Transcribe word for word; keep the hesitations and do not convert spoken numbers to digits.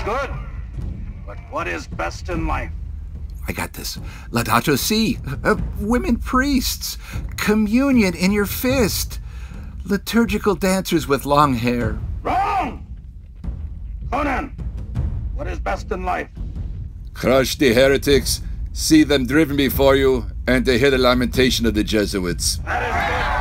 good. But what is best in life? I got this. Laudato Si. Uh, women priests. Communion in your fist. Liturgical dancers with long hair. Wrong! Conan, what is best in life? Crush the heretics, see them driven before you, and to hear the lamentation of the Jesuits. That is good.